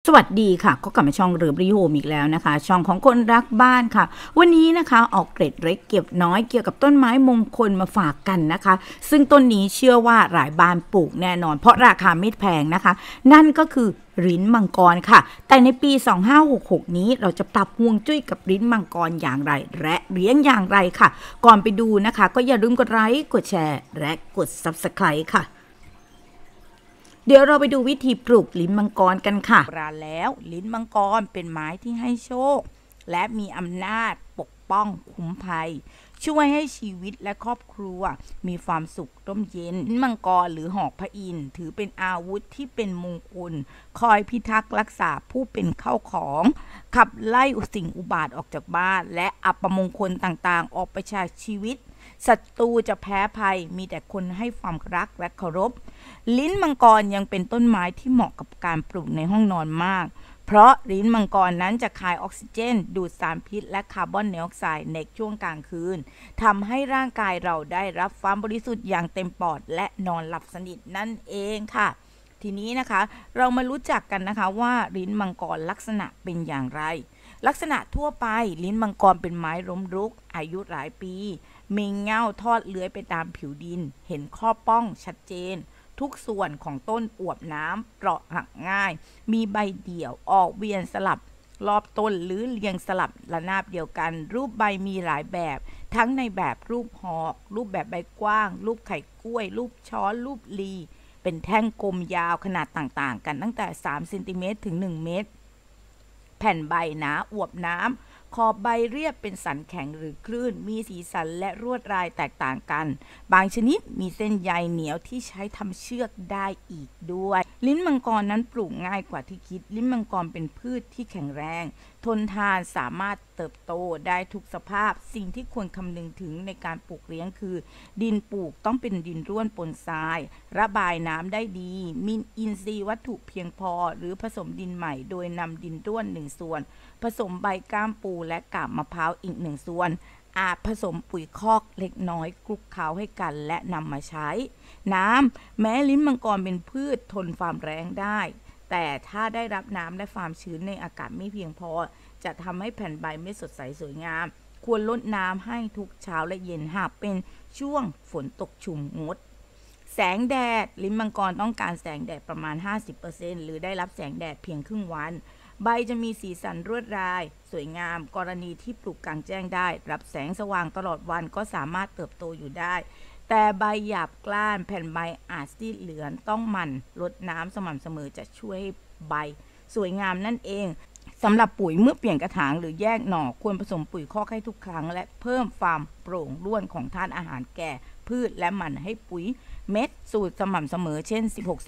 สวัสดีค่ะก็กลับมาช่องเรือรีโฮมอีกแล้วนะคะช่องของคนรักบ้านค่ะวันนี้นะคะออกเกร็ดเล็กเก็บน้อยเกี่ยวกับต้นไม้มงคลมาฝากกันนะคะซึ่งต้นนี้เชื่อว่าหลายบ้านปลูกแน่นอนเพราะราคาไม่แพงนะคะนั่นก็คือริ้นมังกรค่ะแต่ในปี2566นี้เราจะปรับฮวงจุ้ยกับริ้นมังกรอย่างไรและเลี้ยงอย่างไรค่ะก่อนไปดูนะคะก็อย่าลืมกดไลค์กดแชร์และกด Subscribe ค่ะเดี๋ยวเราไปดูวิธีปลูกลิ้นมังกรกันค่ะโบราณแล้วลิ้นมังกรเป็นไม้ที่ให้โชคและมีอำนาจปกป้องคุ้มภัยช่วยให้ชีวิตและครอบครัวมีความสุขร่มเย็นลิ้นมังกรหรือหอกพระอินทร์ถือเป็นอาวุธที่เป็นมงคลคอยพิทักษ์รักษาผู้เป็นเข้าของขับไล่สิ่งอุบาทออกจากบ้านและอัปมงคลต่างๆออกไปจากชีวิตศัตรูจะแพ้ภัยมีแต่คนให้ความรักและเคารพลิ้นมังกรยังเป็นต้นไม้ที่เหมาะกับการปลูกในห้องนอนมากเพราะลิ้นมังกรนั้นจะคายออกซิเจนดูดสารพิษและคาร์บอนไดออกไซด์ในช่วงกลางคืนทำให้ร่างกายเราได้รับความบริสุทธิ์อย่างเต็มปอดและนอนหลับสนิทนั่นเองค่ะทีนี้นะคะเรามารู้จักกันนะคะว่าลิ้นมังกรลักษณะเป็นอย่างไรลักษณะทั่วไปลิ้นมังกรเป็นไม้ล้มลุกอายุหลายปีมีเง่าทอดเลื้อยไปตามผิวดินเห็นข้อป้องชัดเจนทุกส่วนของต้นอวบน้ำเปราะหักง่ายมีใบเดี่ยวออกเวียนสลับรอบต้นหรือเรียงสลับระนาบเดียวกันรูปใบมีหลายแบบทั้งในแบบรูปหอกรูปแบบใบกว้างรูปไข่กล้วยรูปช้อนรูปลีเป็นแท่งกลมยาวขนาดต่างๆกันตั้งแต่3 เซนติเมตรถึง1 เมตรแผ่นใบหนาอวบน้ำขอบใบเรียบเป็นสันแข็งหรือคลื่นมีสีสันและลวดลายแตกต่างกันบางชนิดมีเส้นใยเหนียวที่ใช้ทำเชือกได้อีกด้วยลิ้นมังกรนั้นปลูกง่ายกว่าที่คิดลิ้นมังกรเป็นพืชที่แข็งแรงทนทานสามารถเติบโตได้ทุกสภาพสิ่งที่ควรคำนึงถึงในการปลูกเลี้ยงคือดินปลูกต้องเป็นดินร่วนปนทรายระบายน้ำได้ดีมีอินทรีย์วัตถุเพียงพอหรือผสมดินใหม่โดยนำดินร่วน1 ส่วนผสมใบก้ามปูและกาบมะพร้าวอีก1 ส่วนอาจผสมปุ๋ยคอกเล็กน้อยคลุกเคล้าให้กันและนำมาใช้น้ำแม้ลิ้นมังกรเป็นพืชทนความแรงได้แต่ถ้าได้รับน้ำและความชื้นในอากาศไม่เพียงพอจะทำให้แผ่นใบไม่สดใสสวยงามควรลดน้ำให้ทุกเช้าและเย็นหากเป็นช่วงฝนตกชุมงดแสงแดดลิ้นมังกรต้องการแสงแดดประมาณ 50% หรือได้รับแสงแดดเพียงครึ่งวันใบจะมีสีสันรวดลายสวยงามกรณีที่ปลูกกลางแจ้งได้รับแสงสว่างตลอดวันก็สามารถเติบโตอยู่ได้แต่ใบหยาบกร้านแผ่นใบอาจซีดเหลืองต้องหมั่นรดน้ำสม่ำเสมอจะช่วยให้ใบสวยงามนั่นเองสำหรับปุ๋ยเมื่อเปลี่ยนกระถางหรือแยกหน่อควรผสมปุ๋ยคอกให้ทุกครั้งและเพิ่มความโปร่งร่วนของธาตุอาหารแก่พืชและหมั่นให้ปุ๋ยเม็ดสูตรสม่ำเสมอเช่น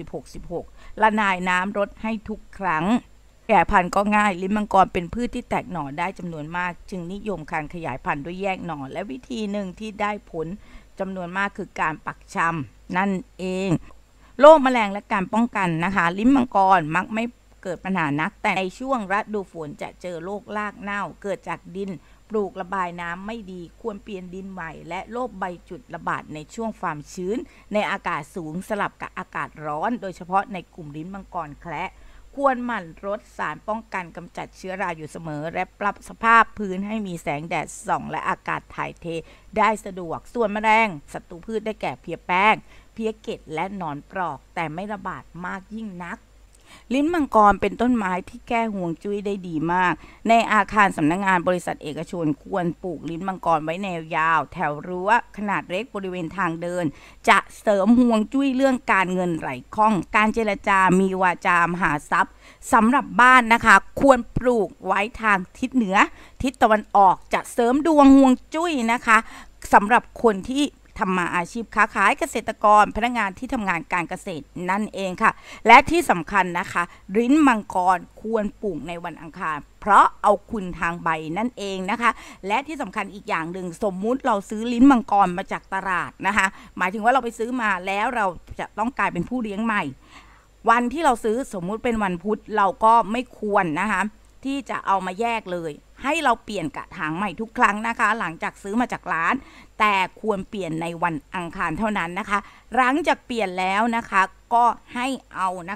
16-16-16ละลายน้ำรดให้ทุกครั้งแก่พันธุ์ก็ง่ายลิ้นมังกรเป็นพืชที่แตกหน่อได้จำนวนมากจึงนิยมการขยายพันธุ์ด้วยแยกหน่อและวิธีหนึ่งที่ได้ผลจำนวนมากคือการปักชำนั่นเองโรคแมลงและการป้องกันนะคะลิ้นมังกรมักไม่เกิดปัญหานักแต่ในช่วงฤดูฝนจะเจอโรครากเน่าเกิดจากดินปลูกระบายน้ำไม่ดีควรเปลี่ยนดินใหม่และโรคใบจุดระบาดในช่วงความชื้นในอากาศสูงสลับกับอากาศร้อนโดยเฉพาะในกลุ่มลิ้นมังกรแคระควรหมั่นรดสารป้องกันกำจัดเชื้อราอยู่เสมอและปรับสภาพพื้นให้มีแสงแดดส่องและอากาศถ่ายเทได้สะดวกส่วนแมลงศัตรูพืชได้แก่เพลี้ยแป้งเพลี้ยเกตและหนอนปลอกแต่ไม่ระบาดมากยิ่งนักลิ้นมังกรเป็นต้นไม้ที่แก้ห่วงจุ้ยได้ดีมากในอาคารสำนักงานบริษัทเอกชนควรปลูกลิ้นมังกรไว้แนวยาวแถวรั้วขนาดเล็กบริเวณทางเดินจะเสริมห่วงจุ้ยเรื่องการเงินไหลคล่องการเจรจามีวาจามหาทรัพย์สำหรับบ้านนะคะควรปลูกไว้ทางทิศเหนือทิศตะวันออกจะเสริมดวงห่วงจุ้ยนะคะสำหรับคนที่ทำมาอาชีพค้าขายเกษตรกรพนักงานที่ทำงานการเกษตรนั่นเองค่ะและที่สำคัญนะคะลิ้นมังกรควรปลูกในวันอังคารเพราะเอาคุณทางใบนั่นเองนะคะและที่สำคัญอีกอย่างหนึ่งสมมุติเราซื้อลิ้นมังกรมาจากตลาดนะคะหมายถึงว่าเราไปซื้อมาแล้วเราจะต้องกลายเป็นผู้เลี้ยงใหม่วันที่เราซื้อสมมุติเป็นวันพุธเราก็ไม่ควรนะคะที่จะเอามาแยกเลยให้เราเปลี่ยนกระถางใหม่ทุกครั้งนะคะหลังจากซื้อมาจากร้านแต่ควรเปลี่ยนในวันอังคารเท่านั้นนะคะหลังจากเปลี่ยนแล้วนะคะก็ให้เอานะคะ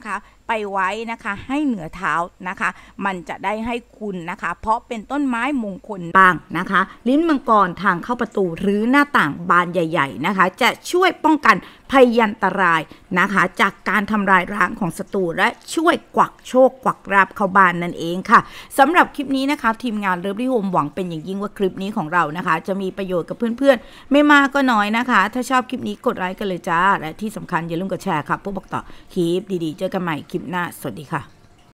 ไปไว้นะคะให้เหนือเท้านะคะมันจะได้ให้คุณนะคะเพราะเป็นต้นไม้มงคลบ้างนะคะลิ้นมังกรทางเข้าประตูหรือหน้าต่างบานใหญ่ๆนะคะจะช่วยป้องกันพยันตรายนะคะจากการทำลายล้างของศัตรูและช่วยกวักโชคกวักราบเข้าบ้านนั่นเองค่ะสำหรับคลิปนี้นะคะทีมงานเลิฟลี่โฮมหวังเป็นอย่างยิ่งว่าคลิปนี้ของเรานะคะจะมีประโยชน์กับเพื่อนๆไม่มากก็น้อยนะคะถ้าชอบคลิปนี้กดไลค์กันเลยจ้าและที่สำคัญอย่าลืมกดแชร์ค่ะผู้บอกต่อคลิปดีๆเจอกันใหม่คลิปหน้าสวัสดีค่ะ